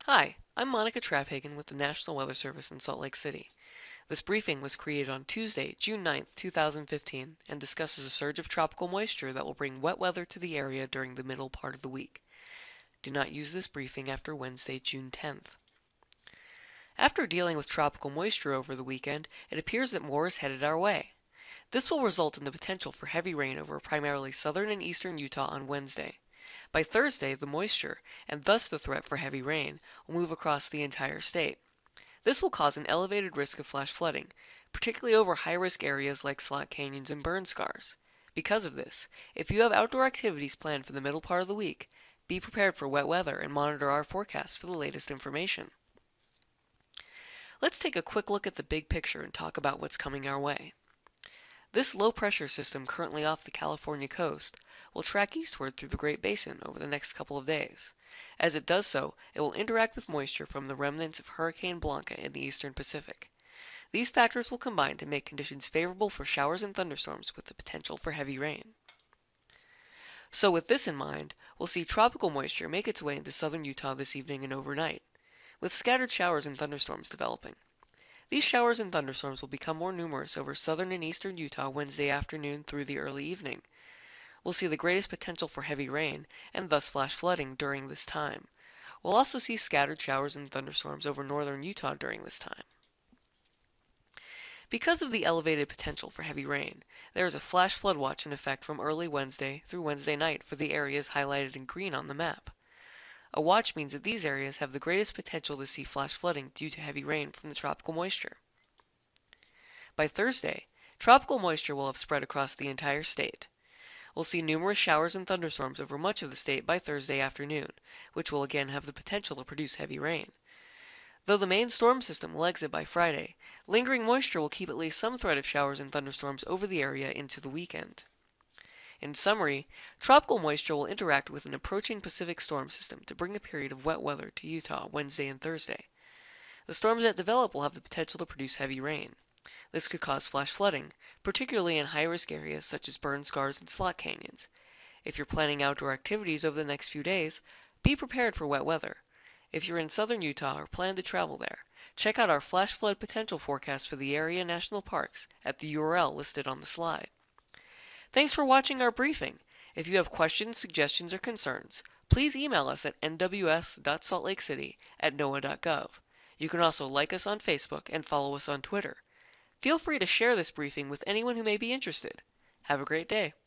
Hi, I'm Monica Traphagen with the National Weather Service in Salt Lake City. This briefing was created on Tuesday, June 9th, 2015, and discusses a surge of tropical moisture that will bring wet weather to the area during the middle part of the week. Do not use this briefing after Wednesday, June 10th. After dealing with tropical moisture over the weekend, it appears that more is headed our way. This will result in the potential for heavy rain over primarily southern and eastern Utah on Wednesday. By Thursday, the moisture, and thus the threat for heavy rain, will move across the entire state. This will cause an elevated risk of flash flooding, particularly over high-risk areas like slot canyons and burn scars. Because of this, if you have outdoor activities planned for the middle part of the week, be prepared for wet weather and monitor our forecast for the latest information. Let's take a quick look at the big picture and talk about what's coming our way. This low-pressure system currently off the California coast will track eastward through the Great Basin over the next couple of days. As it does so, it will interact with moisture from the remnants of Hurricane Blanca in the eastern Pacific. These factors will combine to make conditions favorable for showers and thunderstorms with the potential for heavy rain. So with this in mind, we'll see tropical moisture make its way into southern Utah this evening and overnight, with scattered showers and thunderstorms developing. These showers and thunderstorms will become more numerous over southern and eastern Utah Wednesday afternoon through the early evening. We'll see the greatest potential for heavy rain, and thus flash flooding, during this time. We'll also see scattered showers and thunderstorms over northern Utah during this time. Because of the elevated potential for heavy rain, there is a flash flood watch in effect from early Wednesday through Wednesday night for the areas highlighted in green on the map. A watch means that these areas have the greatest potential to see flash flooding due to heavy rain from the tropical moisture. By Thursday, tropical moisture will have spread across the entire state. We'll see numerous showers and thunderstorms over much of the state by Thursday afternoon, which will again have the potential to produce heavy rain. Though the main storm system will exit by Friday, lingering moisture will keep at least some threat of showers and thunderstorms over the area into the weekend. In summary, tropical moisture will interact with an approaching Pacific storm system to bring a period of wet weather to Utah Wednesday and Thursday. The storms that develop will have the potential to produce heavy rain. This could cause flash flooding, particularly in high-risk areas such as burn scars and slot canyons. If you're planning outdoor activities over the next few days, be prepared for wet weather. If you're in southern Utah or plan to travel there, check out our flash flood potential forecast for the area national parks at the URL listed on the slide. Thanks for watching our briefing. If you have questions, suggestions, or concerns, please email us at nws.saltlakecity@noaa.gov. You can also like us on Facebook and follow us on Twitter. Feel free to share this briefing with anyone who may be interested. Have a great day.